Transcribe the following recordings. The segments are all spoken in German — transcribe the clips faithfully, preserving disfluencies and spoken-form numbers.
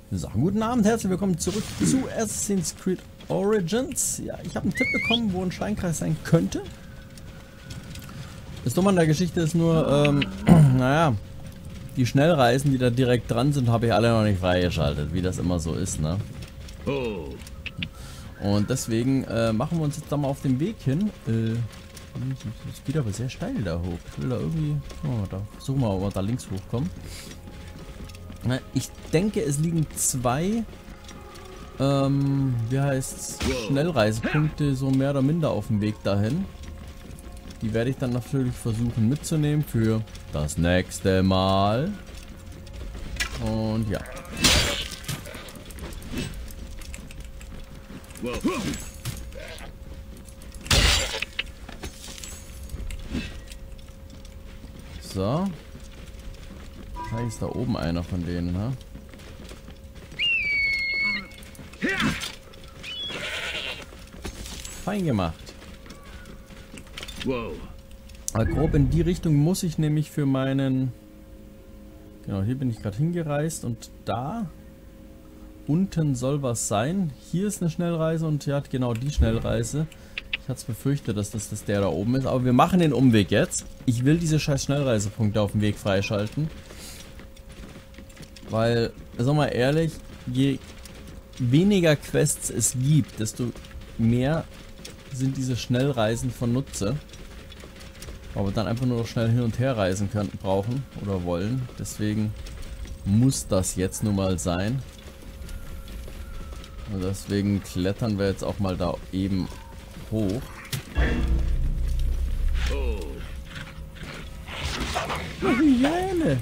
So, guten Abend, herzlich willkommen zurück zu Assassin's Creed Origins. Ja, ich habe einen Tipp bekommen, wo ein Steinkreis sein könnte. Das Dumme an der Geschichte ist nur, ähm, naja, die Schnellreisen, die da direkt dran sind, habe ich alle noch nicht freigeschaltet, wie das immer so ist, ne? Und deswegen äh, machen wir uns jetzt da mal auf den Weg hin. Äh, es geht aber sehr steil da hoch. Ich will da irgendwie, oh, da versuchen wir mal, ob wir da links hochkommen. Ich denke, es liegen zwei, ähm, wie heißt's, Schnellreisepunkte so mehr oder minder auf dem Weg dahin. Die werde ich dann natürlich versuchen mitzunehmen für das nächste Mal. Und ja. So. Da ist da oben einer von denen, ne? Fein gemacht. Wow. Aber grob in die Richtung muss ich nämlich für meinen... Genau, hier bin ich gerade hingereist und da unten soll was sein. Hier ist eine Schnellreise und ja, genau die Schnellreise. Ich hatte es befürchtet, dass das, das der da oben ist. Aber wir machen den Umweg jetzt. Ich will diese scheiß Schnellreisepunkte auf dem Weg freischalten. Weil, sag mal ehrlich, je weniger Quests es gibt, desto mehr sind diese Schnellreisen von Nutze. Weil wir dann einfach nur noch schnell hin und her reisen können, brauchen oder wollen. Deswegen muss das jetzt nun mal sein. Und deswegen klettern wir jetzt auch mal da eben hoch. Oh. Hyäne!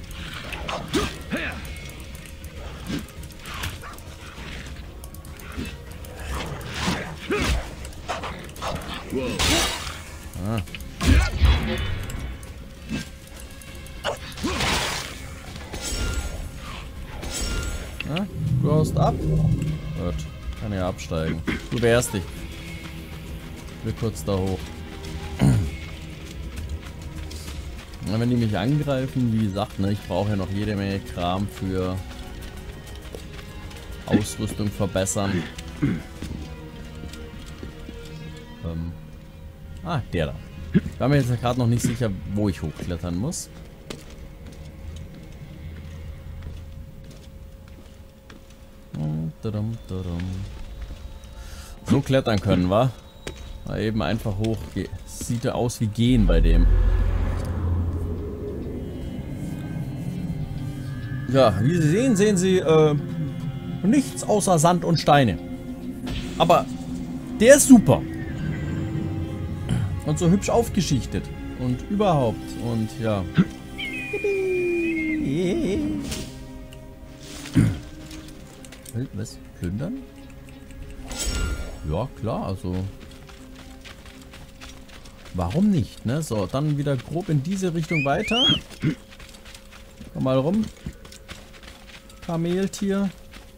Ah. Na, du haust ab? Gut, kann ja absteigen. Du wehrst dich. Ich will kurz da hoch. Na, wenn die mich angreifen, wie gesagt, ne, ich brauche ja noch jede Menge Kram für Ausrüstung verbessern. Ähm. Ah, der da. Ich war mir jetzt gerade noch nicht sicher, wo ich hochklettern muss. So klettern können wir. Mal eben einfach hoch. Sieht ja aus wie gehen bei dem. Ja, wie Sie sehen, sehen Sie äh, nichts außer Sand und Steine. Aber der ist super. Und so hübsch aufgeschichtet. Und überhaupt. Und ja. Was? Plündern? Ja, klar, also. Warum nicht, ne? So, dann wieder grob in diese Richtung weiter. Komm mal rum. Kameltier.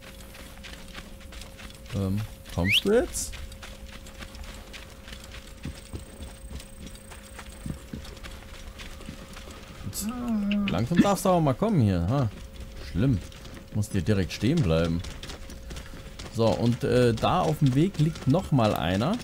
Ähm, kommst du jetzt? jetzt langsam darfst du auch mal kommen hier. Ha. Schlimm. Muss dir direkt stehen bleiben. So, und äh, da auf dem Weg liegt noch mal einer.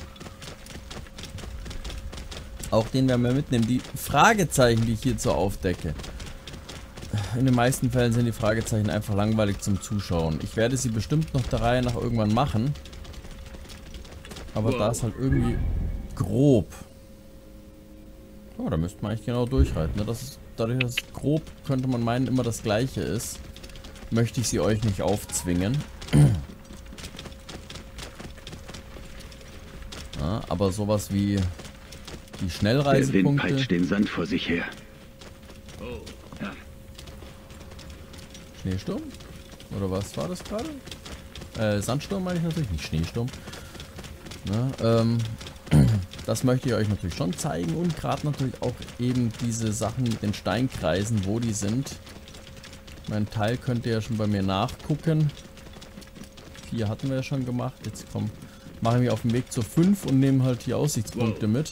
Auch den werden wir mitnehmen. Die Fragezeichen, die ich hierzu aufdecke. In den meisten Fällen sind die Fragezeichen einfach langweilig zum Zuschauen. Ich werde sie bestimmt noch der Reihe nach irgendwann machen. Aber wow. Da ist halt irgendwie grob. Oh, da müsste man eigentlich genau durchreiten. Ne? Das ist, dadurch, dass es grob, könnte man meinen, immer das gleiche ist. Möchte ich sie euch nicht aufzwingen. Ja, aber sowas wie die Schnellreisepunkte. Der Wind peitscht den Sand vor sich her. Oh, ja. Schneesturm? Oder was war das gerade? Äh, Sandsturm meine ich natürlich, nicht Schneesturm. Na, ähm, das möchte ich euch natürlich schon zeigen und gerade natürlich auch eben diese Sachen mit den Steinkreisen, wo die sind. Mein Teil könnt ihr ja schon bei mir nachgucken. Vier hatten wir ja schon gemacht. Jetzt komm, machen wir auf dem Weg zur fünf und nehmen halt die Aussichtspunkte mit.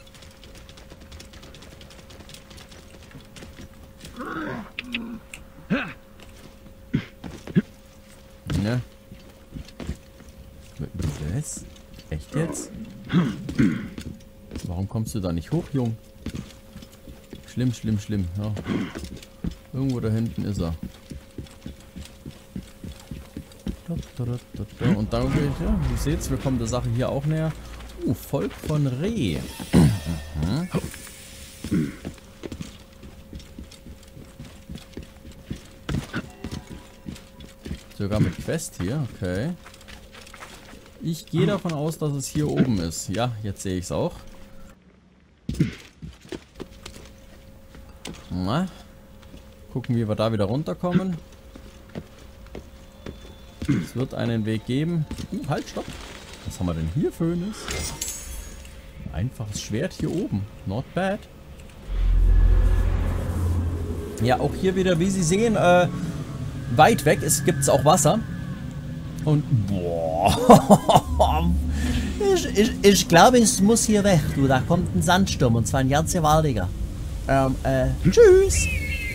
Ne? Was? Echt jetzt? Warum kommst du da nicht hoch, Jung? Schlimm, schlimm, schlimm. Ja. Irgendwo da hinten ist er. Und dann, ja, ihr seht, wir kommen der Sache hier auch näher. Uh, Volk von Reh. Mhm. Sogar mit Quest hier, okay. Ich gehe davon aus, dass es hier oben ist. Ja, jetzt sehe ich es auch. Na, gucken, wie wir da wieder runterkommen. Es wird einen Weg geben. Uh, halt, stopp. Was haben wir denn hier, Phönix? Einfaches Schwert hier oben. Not bad. Ja, auch hier wieder, wie Sie sehen, äh, weit weg gibt es auch Wasser. Und boah. ich, ich, ich glaube, es muss hier weg. Du, da kommt ein Sandsturm und zwar ein ganz gewaltiger. Ähm, äh, tschüss.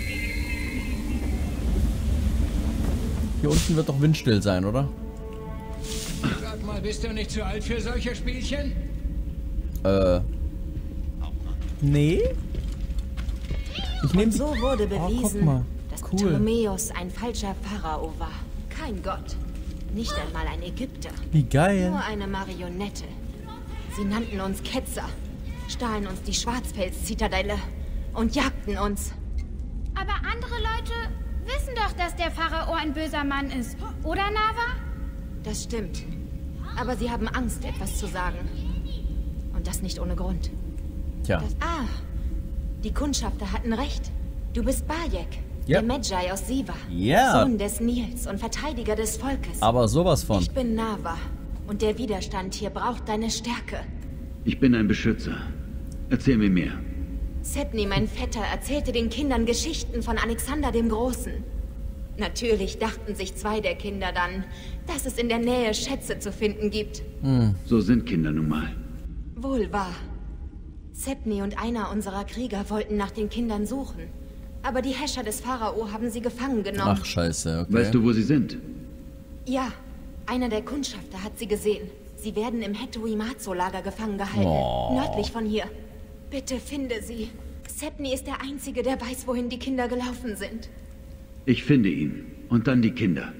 Hier unten wird doch windstill sein, oder? Sag mal, bist du nicht zu alt für solche Spielchen? Äh. Nee? Ich nehme So wurde bewiesen, oh, dass cool. Ptolemäus ein falscher Pharao war. Kein Gott. Nicht einmal ein Ägypter. Wie geil. Nur eine Marionette. Sie nannten uns Ketzer, stahlen uns die Schwarzfels-Zitadelle und jagten uns. Aber andere Leute wissen doch, dass der Pharao ein böser Mann ist. Oder, Nava? Das stimmt. Aber sie haben Angst, etwas zu sagen. Und das nicht ohne Grund. Tja. Das, ah, die Kundschafter hatten recht. Du bist Bayek, Yep. der Medjay aus Siva. Ja. Sohn des Nils und Verteidiger des Volkes. Aber sowas von. Ich bin Nava. Und der Widerstand hier braucht deine Stärke. Ich bin ein Beschützer. Erzähl mir mehr. Setni, mein Vetter, erzählte den Kindern Geschichten von Alexander dem Großen. Natürlich dachten sich zwei der Kinder dann, dass es in der Nähe Schätze zu finden gibt. Hm. So sind Kinder nun mal. Wohl wahr. Setni und einer unserer Krieger wollten nach den Kindern suchen. Aber die Häscher des Pharao haben sie gefangen genommen. Ach, scheiße, okay. Weißt du, wo sie sind? Ja, einer der Kundschafter hat sie gesehen. Sie werden im Hetto-Imazo-Lager gefangen gehalten. Oh. Nördlich von hier. Bitte finde sie. Setni ist der Einzige, der weiß, wohin die Kinder gelaufen sind. Ich finde ihn. Und dann die Kinder.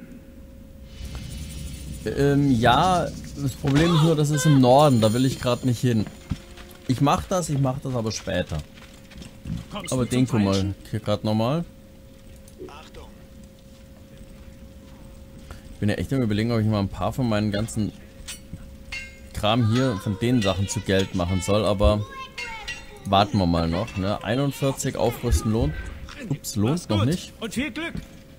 Ähm, ja, das Problem ist nur, das ist im Norden, da will ich gerade nicht hin. Ich mach das, ich mach das aber später. Kommst Aber du den zum guck mal, Falschen? hier gerade nochmal. Achtung. Ich bin ja echt am Überlegen, ob ich mal ein paar von meinen ganzen Kram hier, von den Sachen zu Geld machen soll, aber warten wir mal noch, ne? einundvierzig aufrüsten lohnt. Ups, lohnt Mach's noch gut. nicht. Und viel Glück.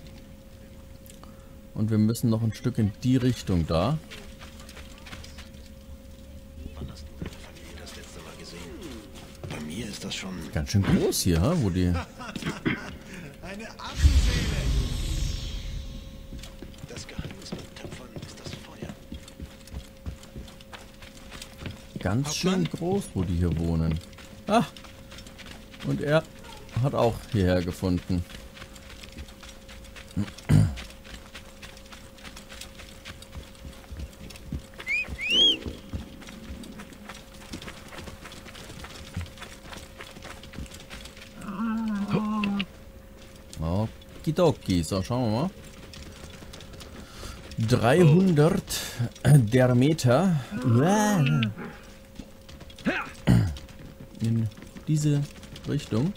Und wir müssen noch ein Stück in die Richtung da. Wann hast du deine Familie das letzte Mal gesehen? Bei mir ist das schon... Ganz schön groß hier, ha? Wo die... Eine Affenseele! Das Geheimnis beim Töpfern ist das Feuer. Ganz schön groß, wo die hier wohnen. Ah! Und er hat auch hierher gefunden. Okidoki, so schauen wir mal. dreihundert der Meter in diese Richtung.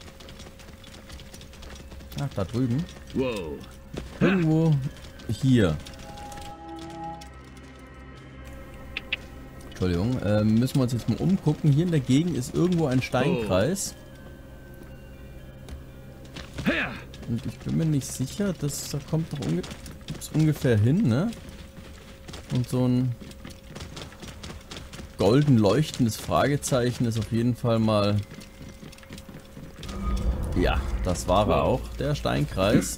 Ach, da drüben. Wow. Irgendwo hier. Entschuldigung, ähm, müssen wir uns jetzt mal umgucken. Hier in der Gegend ist irgendwo ein Steinkreis. Und ich bin mir nicht sicher, das da kommt doch unge ungefähr hin, ne? Und so ein golden leuchtendes Fragezeichen ist auf jeden Fall mal... Ja, das war er auch, der Steinkreis.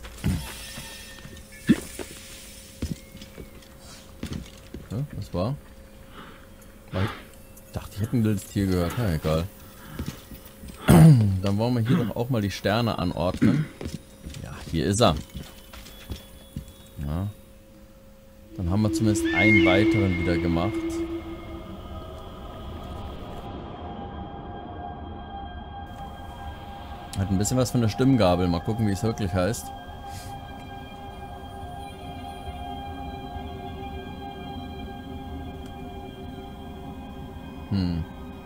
Ja, was war? Ich dachte, ich hätte ein wildes Tier gehört. Na, egal. Dann wollen wir hier doch auch mal die Sterne anordnen. Ja, hier ist er. Ja. Dann haben wir zumindest einen weiteren wieder gemacht. Hat ein bisschen was von der Stimmgabel. Mal gucken, wie es wirklich heißt. Hm.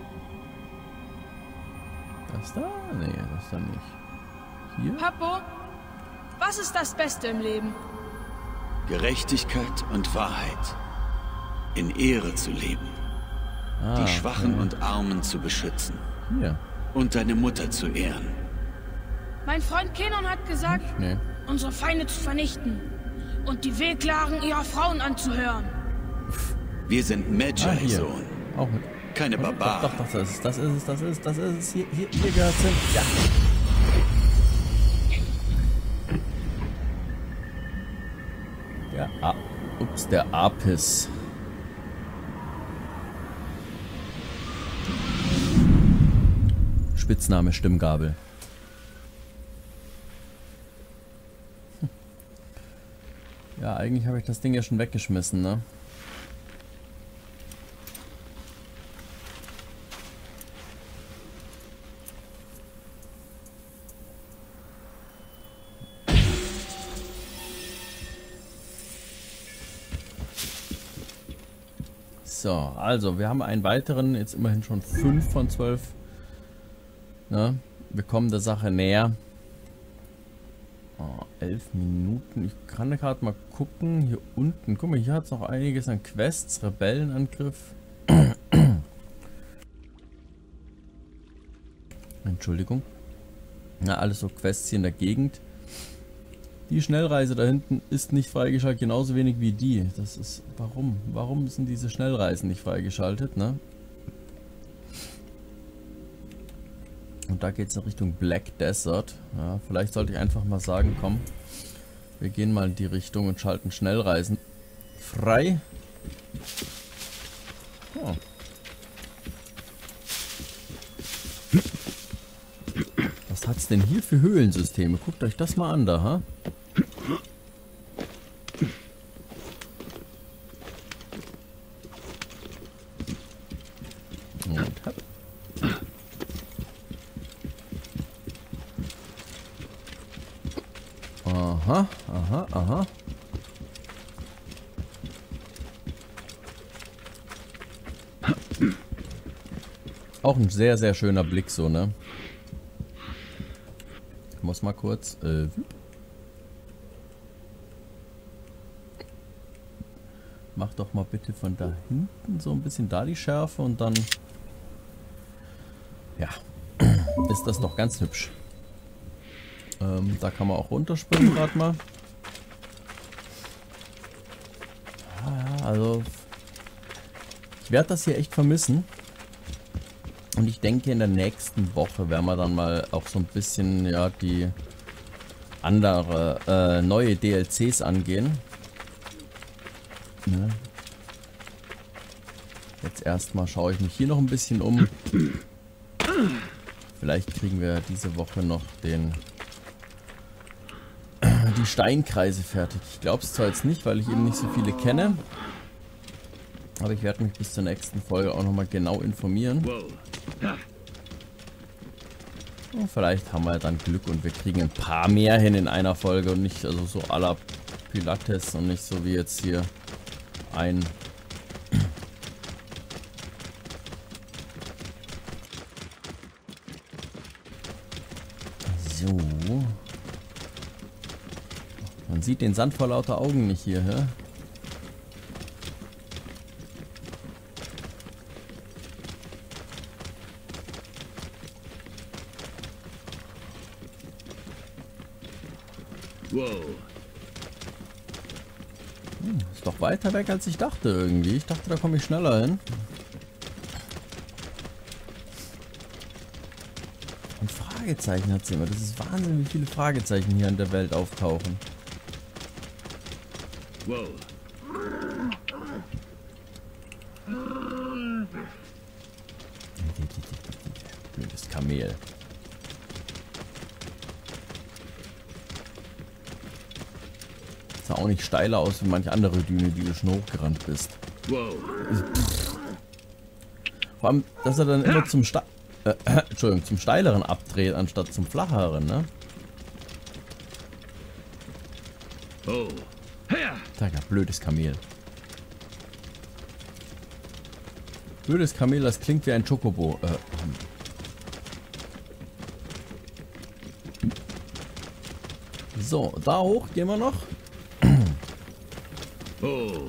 Das da? Nee, das da nicht. Hier? Papo, was ist das Beste im Leben? Gerechtigkeit und Wahrheit. In Ehre zu leben. Ah, Die Schwachen okay. und Armen zu beschützen. Hier. Und deine Mutter zu ehren. Mein Freund Kenon hat gesagt, Nee. unsere Feinde zu vernichten und die Wehklagen ihrer Frauen anzuhören. Wir sind Ah, hier. Magi-Sohn. Auch mit. Keine Doch, Barbaren. doch, doch, das ist, das ist es, das ist, das ist es. Hier, hier, hier gehört's hin. Ja. Der A Ups, der Apis. Spitzname Stimmgabel. Hm. Ja, eigentlich habe ich das Ding ja schon weggeschmissen, ne? So, also wir haben einen weiteren, jetzt immerhin schon fünf von zwölf. Ne? Wir kommen der Sache näher. Oh, elf Minuten. Ich kann gerade mal gucken. Hier unten. Guck mal, hier hat es noch einiges an Quests. Rebellenangriff. Entschuldigung. Na, alles so Quests hier in der Gegend. Die Schnellreise da hinten ist nicht freigeschaltet, genauso wenig wie die. Das ist... Warum? Warum sind diese Schnellreisen nicht freigeschaltet, ne? Und da geht es in Richtung Black Desert. Ja, vielleicht sollte ich einfach mal sagen, komm, wir gehen mal in die Richtung und schalten Schnellreisen frei. Oh. Was hat's denn hier für Höhlensysteme? Guckt euch das mal an da, ha? Und hopp. Aha, aha, aha. Auch ein sehr, sehr schöner Blick so, ne? Ich muss mal kurz... Äh, mach doch mal bitte von da hinten so ein bisschen da die Schärfe und dann... Ja, ist das doch ganz hübsch. Ähm, da kann man auch runterspringen gerade mal. Ja, also... Ich werde das hier echt vermissen. Und ich denke, in der nächsten Woche werden wir dann mal auch so ein bisschen, ja, die andere, äh, neue D L Cs angehen. Ne? Jetzt erstmal schaue ich mich hier noch ein bisschen um. Vielleicht kriegen wir diese Woche noch den die Steinkreise fertig. Ich glaube es zwar jetzt nicht, weil ich eben nicht so viele kenne. Aber ich werde mich bis zur nächsten Folge auch nochmal genau informieren. Und vielleicht haben wir dann Glück und wir kriegen ein paar mehr hin in einer Folge und nicht also so à la Pilates und nicht so wie jetzt hier ein... So. Man sieht den Sand vor lauter Augen nicht hier, hä? Wow. Hm, ist doch weiter weg, als ich dachte irgendwie. Ich dachte, da komme ich schneller hin. Und Fragezeichen hat sie immer. Das ist Wahnsinn, wie viele Fragezeichen hier in der Welt auftauchen. Wow. Blödes Kamel. Ist ja auch nicht steiler aus wie manche andere Düne, die du schon hochgerannt bist. Wow. Vor allem, dass er dann immer zum Ste äh, äh, Entschuldigung, zum steileren abdreht, anstatt zum flacheren, ne? Oh. Sag ja, blödes Kamel. Blödes Kamel, das klingt wie ein Chocobo. Äh, so, da hoch gehen wir noch. Oh.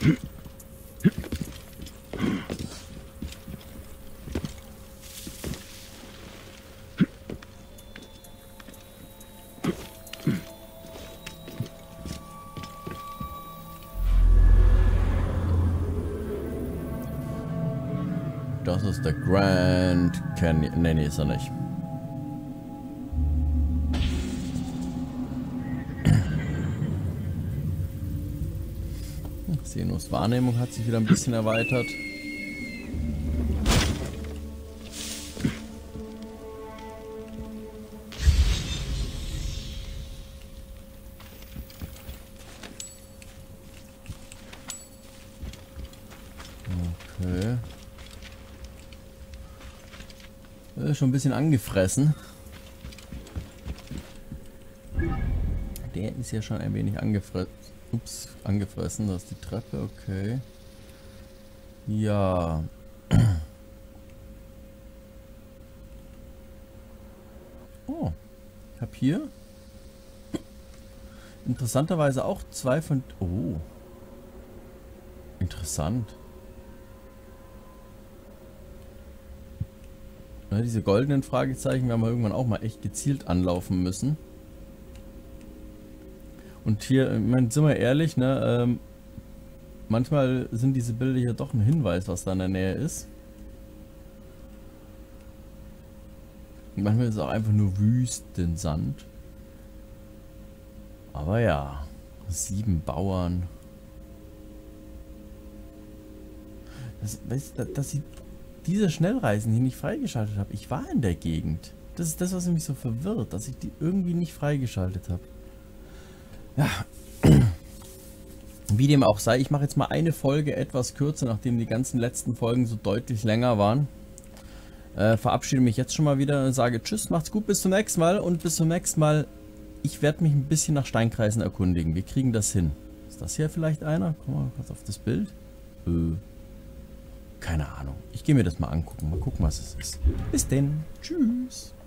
Das ist der Grand Canyon. Ne, nee, ist er nicht. Senus Wahrnehmung hat sich wieder ein bisschen erweitert. Okay. Ist schon ein bisschen angefressen. Der ist ja schon ein wenig angefressen. Ups, angefressen. Das ist die Treppe, okay. Ja. Oh. Ich habe hier interessanterweise auch zwei von... Oh. Interessant. Ja, diese goldenen Fragezeichen werden wir irgendwann auch mal echt gezielt anlaufen müssen. Und hier, ich meine, sind wir ehrlich, ne, ähm, manchmal sind diese Bilder hier doch ein Hinweis, was da in der Nähe ist. Und manchmal ist es auch einfach nur Wüstensand. Aber ja, sieben Bauern. Das, das, dass ich diese Schnellreisen hier nicht freigeschaltet habe. Ich war in der Gegend. Das ist das, was mich so verwirrt, dass ich die irgendwie nicht freigeschaltet habe. Ja, wie dem auch sei, ich mache jetzt mal eine Folge etwas kürzer, nachdem die ganzen letzten Folgen so deutlich länger waren. Äh, verabschiede mich jetzt schon mal wieder und sage Tschüss, macht's gut, bis zum nächsten Mal und bis zum nächsten Mal. Ich werde mich ein bisschen nach Steinkreisen erkundigen. Wir kriegen das hin. Ist das hier vielleicht einer? Komm mal kurz auf das Bild. Äh, keine Ahnung. Ich gehe mir das mal angucken. Mal gucken, was es ist. Bis denn. Tschüss.